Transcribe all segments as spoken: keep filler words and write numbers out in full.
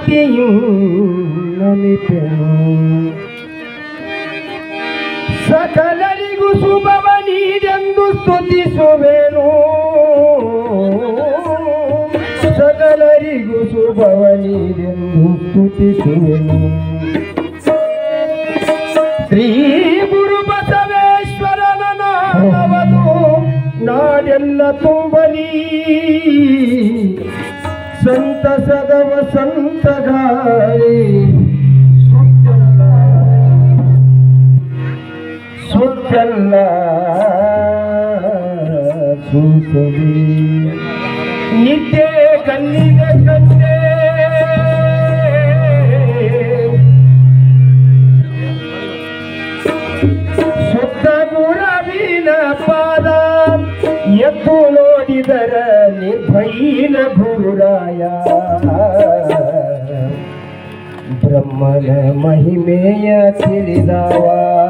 ಪ್ರೀತಿಯು ನಲಿಪೆನು ಸಕಲರಿಗೂ ಶುಭವ ನೀಡೆಂದು ಸ್ತುತಿಸುವೆನು ಸಕಲರಿಗೂ ಶುಭವ ನೀಡೆಂದು ಸ್ತುತಿಸುವೆನು ಶ್ರೀ ಗುರು ಬಸವೇಶ್ವರನ ನಾಮವದು ನಾಡೆಲ್ಲ ತುಂಬಲಿ ಸಂತಸದ ವಸಂತ ಗಾಳಿ ಸುತ್ತಲ್ಲ ಸೂಸಲಿ ನಿತ್ಯ ಕಣ್ಣಿಗೆ ಕಂಡೆ ಸುತ್ತ ಗುರವಿನ ಪಾದ ಎದ್ದು ನೋಡಿದರ ನಿರ್ಭಯನ ಗುರುರಾಯ ಬ್ರಹ್ಮನ ಮಹಿಮೆಯ ತಿಳಿದವ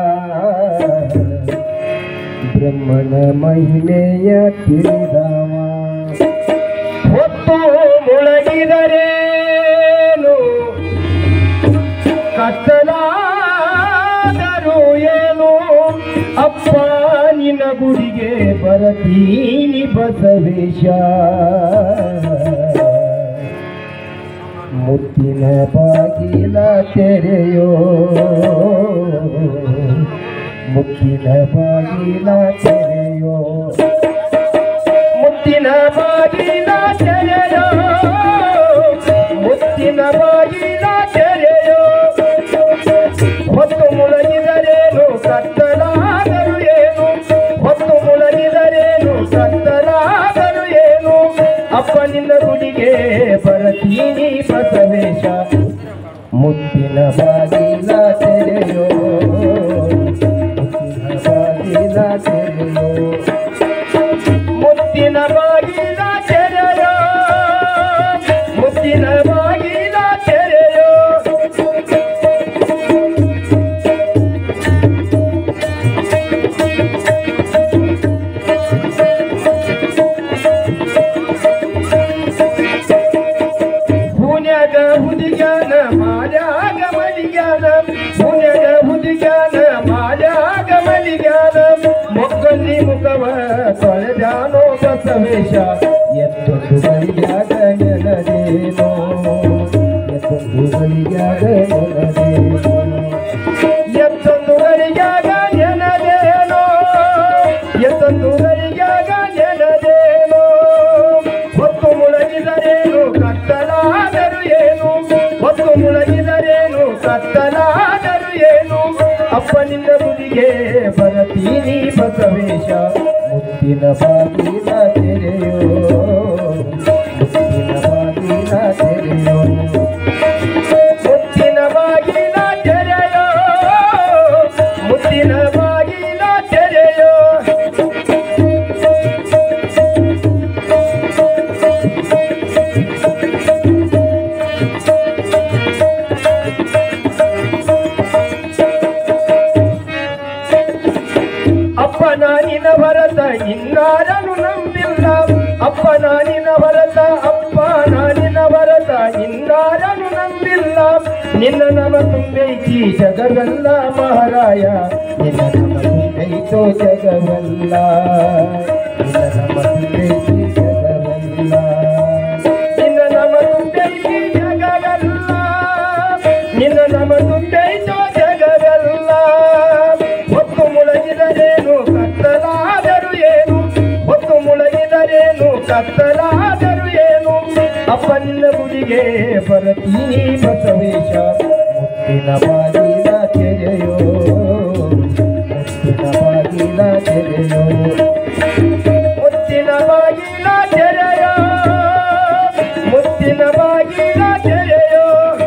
ಬ್ರಹ್ಮನ ಮಹಿಮೆಯ ತಿಳಿದವ ಹೊತ್ತು ಮುಳಗಿದರೇನು ಕತ್ತಲಾದರೂ ಏನು ಅಪ್ಪ ನಿನ್ನ ಗುಡಿಗೆ ಬರತೀನಿ ಬಸವೇಶ ಮುತ್ತಿನ ಬಾಗಿಲ ತೆರೆಯೋ ಮುತ್ತಿನ ಬಾಗಿಲ ತೆರೆಯೋ ಮುತ್ತಿನ ಬಾಗಿಲ ತೆರೆಯೋ ಮುತ್ತಿನ ಬಾಗಿಲ ತೆರೆಯೋ ಹೊತ್ತು ಮುಳಗಿದರೇನು ಕತ್ತಲಾದರೂ ಏನು ಹೊತ್ತು ಮುಳಗಿದರೇನು ಕತ್ತಲಾದರೂ ಏನು ಅಪ್ಪನಿಂದ ಗುಡಿಗೆ ಬರತೀನಿ ಬಸವೇಶ ಮುತ್ತಿನ ಬಾಗಿಲ ತೆರೆಯೋ ಮುತ್ತಿನ ಬಾಗಿಲ ತೆರೆಯೋ ಮುತ್ತಿನ ಬಾಗಿಲ ತೆರೆಯೋ ಮುತ್ತಿನ ಬಾಗಿಲ ತೆರೆಯೋ ಪುಣ್ಯದ ಹುಡುಗ್ಯಾನ ಮಾಡ್ಯಾಗ ಮಲಿಗ್ಯಾನ ಪುಣ್ಯದ ಹುಡುಗ್ಯಾನ ಮಾಡ್ಯಾಗ ಮಲಿಗ್ಯಾನ ಮೊಕ್ಕಲ್ಲಿ ಮುಖವ ತೊಳೆದಾನೋ ಬಸವೇಶ ಎತ್ತೊಂದು ಬಲಿಯಾಗ ನೆನದೇನೋ ಎತ್ತೊಂದು ಬಲಿಯಾಗ ನೆನದೇನೋ ಎತ್ತೊಂದು ಬಲಿಯಾಗ ನೆನದೇನೋ ಎತ್ತೊಂದು ಬಲಿಯಾಗ ನೆನದೇನೋ ಹೊತ್ತು ಮುಳಗಿದರೇನು ಕತ್ತಲಾದರೂ ಏನು ಹೊತ್ತು ಮುಳಗಿದರೇನು ಕತ್ತಲಾದರೂ ಏನು ಅಪ್ಪನಿಂದ ಗುಡಿಗೆ ಬರತೀನಿ ಬಸವೇಶ ಮುತ್ತಿನ ಬಾಗಿಲ ತೆರೆಯೋ ಮುತ್ತಿನ ಬಾಗಿಲ ತೆರೆಯೋ ಮುತ್ತಿನ ಬಾಗಿಲ ತೆರೆಯೋ ಮುತ್ತಿನ ಬಾಗಿಲ ತೆರೆಯೋ ಅಪ್ಪ ನಾನಿನ ಭರತ ಇನ್ನಾರನು ನಂಬಿಲ್ಲ ಅಪ್ಪ ನಾನಿನ ಭರತ ಅಪ್ಪ ನಾನಿನ ಭರತ ಇನ್ನಾರನು ನಂಬಿಲ್ಲ ನಿನ್ನ ನಮ ತುಂಬೈತಿ ಜಗವೆಲ್ಲ ಮಹಾರಾಯ ನಿನ್ನ ನಮ ತುಂಬೈತೋ ಜಗವೆಲ್ಲ ನಿನ್ನ ನಮ ತುಂಬೈತಿ ಜಗವೆಲ್ಲ ನಿನ್ನ ನಮ ತುಂಬೈತಿ ಜಗವೆಲ್ಲ ನಿನ್ನ ನಮ ತುಂಬೈತೋ ಜಗವೆಲ್ಲ ಹೊತ್ತು ಮುಳಗಿದರೇನು ಕತ್ತಲಾದರೂ ಏನು ಹೊತ್ತು ಮುಳಗಿದರೇನು ಕತ್ತಲಾದರೂ ಏನು ಅಪ್ಪನಿನ ಗುಡಿಗೆ ಬರತೀನಿ ಬಸವೇಶ ಮುತ್ತಿನ ಬಾಗಿಲ ತೆರೆಯೋ ಮುತ್ತಿನ ಬಾಗಿಲ ತೆರೆಯೋ ಮುತ್ತಿನ ಬಾಗಿಲ ತೆರೆಯೋ ಮುತ್ತಿನ ಬಾಗಿಲ ತೆರೆಯೋ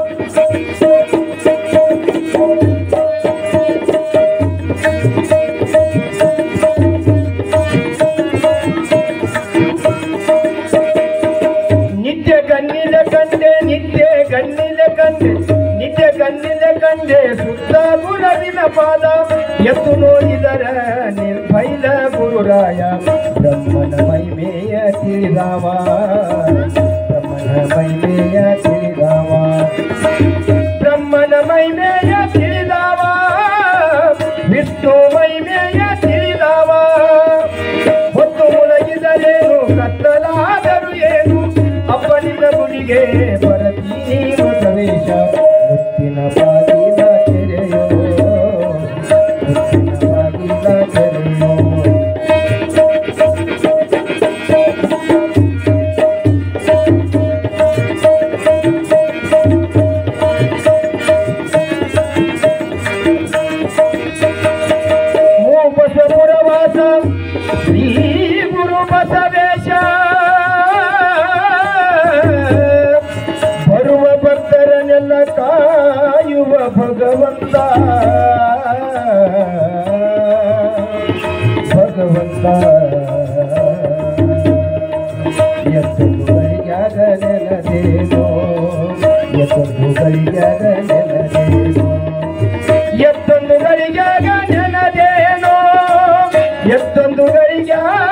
ನಿತ್ಯ ಕಣ್ಣಿನ ಕಂಡೆ ನಿತ್ಯ ಕಣ್ಣಿನ ಕಂಡೆ ನಿತ್ಯ ಕಣ್ಣಿನ ಕಂಡೆ ಸುತ್ತ ಗುರವಿನ ಪಾದ ಎತ್ತು ನೋಡಿದರ ನಿರ್ಭೈಲ ಗುರುರಾಯ ಬ್ರಹ್ಮನ ಮಹಿಮೆಯ ತಿಳಿದವ ಬ್ರಹ್ಮನ ಮಹಿಮೆಯ ತಿಳಿದವ ಗಳಿಗೆ ಬರತೀನಿ ಬಸವೇಶ ಮುತ್ತಿನ ಬಾಗಿಲ ತೆರೆಯೋ ಮುತ್ತಿನ ಬಾಗಿಲ ತೆರೆಯೋ ಬಸಪುರವಾಸ ಶ್ರೀ ಗುರು ಬಸವೇಶ ಬರುವ ಭಕ್ತರನ್ನೆಲ್ಲ ಕಾಯುವ ಭಗವಂತ ಭಗವಂತ ಎತ್ತೊಂದು ಗಳಿಗ್ಯಾಗ ನೆನದೇನೋ ಎತ್ತೊಂದು ಗಳಿಗ್ಯಾಗ ನೆನದೇನೋ ಎತ್ತೊಂದು ಗಳಿಗ್ಯಾಗ ನೆನದೇನೋ ಎತ್ತೊಂದು ಗಳಿಗ್ಯಾಗ